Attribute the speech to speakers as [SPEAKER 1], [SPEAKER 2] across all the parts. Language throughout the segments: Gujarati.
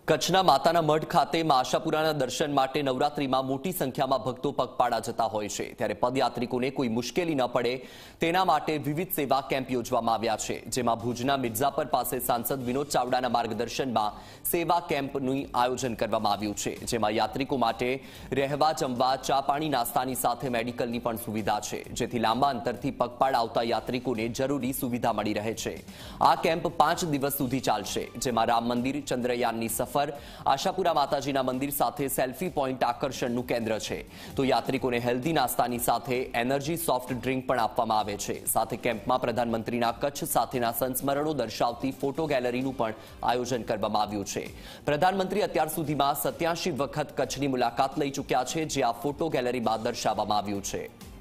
[SPEAKER 1] કચ્છના માતાના મઢ ખાતે માં આશાપુરાના દર્શન માટે નવરાત્રીમાં મોટી સંખ્યામાં ભક્તો પગપાળા જતા હોય છે, ત્યારે પદયાત્રિકોને કોઈ મુશ્કેલી ન પડે તેના માટે વિવિધ સેવા કેમ્પ યોજવામાં આવ્યા છે, જેમાં ભુજના મિર્ઝાપર પાસે સાંસદ વિનોદ ચાવડાના માર્ગદર્શનમાં સેવા કેમ્પનું આયોજન કરવામાં આવ્યું છે, જેમાં યાત્રિકો માટે રહેવા, જમવા, ચા પાણી, નાસ્તાની સાથે મેડિકલની પણ સુવિધા છે, જેથી લાંબા અંતરથી પગપાળા આવતા યાત્રિકોને જરૂરી સુવિધા મળી રહે છે। આ કેમ્પ 5 દિવસ સુધી ચાલશે, જેમાં રામ મંદિર, ચંદ્રયાનની સફર, આશાપુરા માતાજીના મંદિર સાથે સેલ્ફી પોઈન્ટ આકર્ષણનું કેન્દ્ર છે। તો યાત્રિકોને હેલ્ધી નાસ્તાની સાથે એનર્જી સોફ્ટ ડ્રિંક પણ આપવામાં આવે છે। સાથે કેમ્પમાં પ્રધાનમંત્રીના કચ્છ સાથેના સંસ્મરણો દર્શાવતી ફોટો ગેલેરીનું પણ આયોજન કરવામાં આવ્યું છે। પ્રધાનમંત્રી અત્યાર સુધીમાં 87 વખત કચ્છની મુલાકાત લઈ ચૂક્યા છે, જે આ ફોટો ગેલેરીમાં દર્શાવવામાં આવ્યું છે।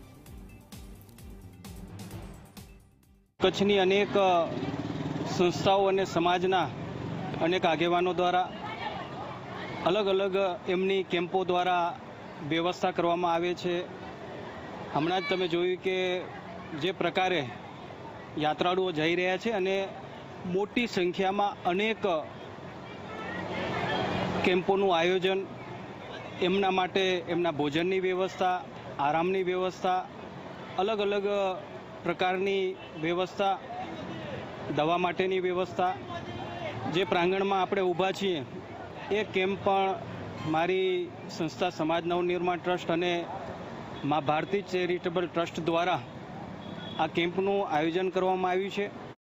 [SPEAKER 2] કચ્છની અનેક સંસ્થાઓ અને સમાજના અનેક આગેવાનો દ્વારા અલગ અલગ એમની કેમ્પો દ્વારા વ્યવસ્થા કરવામાં આવે છે। હમણાં જ તમે જોયું કે જે પ્રકારે યાત્રાળુઓ જઈ રહ્યા છે અને મોટી સંખ્યામાં અનેક કેમ્પોનું આયોજન, એમના માટે એમના ભોજનની વ્યવસ્થા, આરામની વ્યવસ્થા, અલગ અલગ પ્રકારની વ્યવસ્થા, દવા માટેની વ્યવસ્થા। જે પ્રાંગણમાં આપણે ઊભા છીએ એ કેમ્પ પણ મારી સંસ્થા સમાજ નવનિર્માણ ટ્રસ્ટ અને મા ભારતી ચેરિટેબલ ટ્રસ્ટ દ્વારા આ કેમ્પનું આયોજન કરવામાં આવ્યું છે।